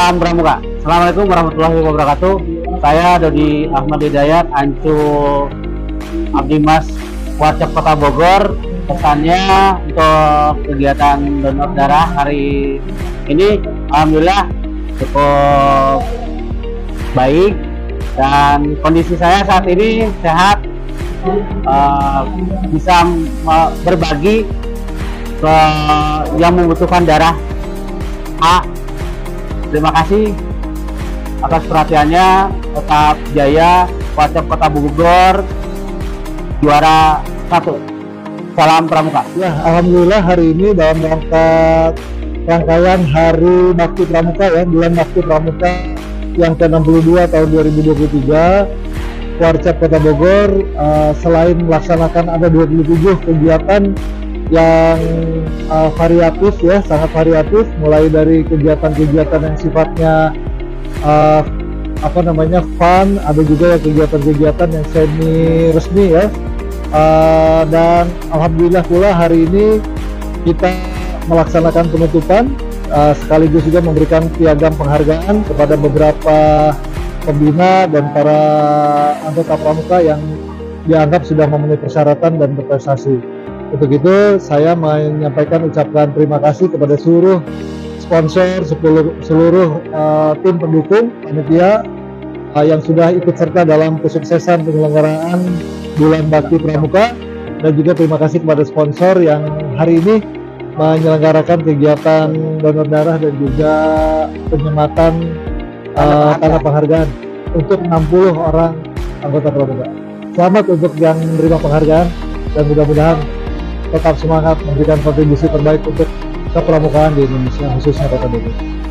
Salam Pramuka. Assalamualaikum warahmatullahi wabarakatuh. Saya Dodi Ahmad Hidayat, Ancu Abdimas Warcep Kota Bogor. Pesannya untuk kegiatan donor darah hari ini, alhamdulillah cukup baik dan kondisi saya saat ini sehat, bisa berbagi ke yang membutuhkan darah A. Terima kasih atas perhatiannya. Tetap jaya, Warcep Kota Bogor juara 1. Salam Pramuka. Ya, alhamdulillah hari ini dalam rangkaian Hari Bakti Pramuka ya, bulan Bakti Pramuka yang ke-62 tahun 2023, Warcep Kota Bogor selain melaksanakan ada 27 kegiatan yang variatif ya, sangat variatif, mulai dari kegiatan-kegiatan yang sifatnya fun, ada juga ya kegiatan-kegiatan yang semi resmi ya, dan alhamdulillah pula hari ini kita melaksanakan penutupan sekaligus juga memberikan piagam penghargaan kepada beberapa pembina dan para anggota pramuka yang dianggap sudah memenuhi persyaratan dan berprestasi. Untuk itu saya menyampaikan ucapan terima kasih kepada seluruh sponsor, seluruh tim pendukung panitia yang sudah ikut serta dalam kesuksesan penyelenggaraan Bulan Bakti Pramuka, dan juga terima kasih kepada sponsor yang hari ini menyelenggarakan kegiatan donor darah dan juga penyematan tanda penghargaan untuk 60 orang anggota pramuka. Selamat untuk yang menerima penghargaan dan mudah-mudahan tetap semangat memberikan kontribusi terbaik untuk kepramukaan di Indonesia, khususnya Kota Bogor.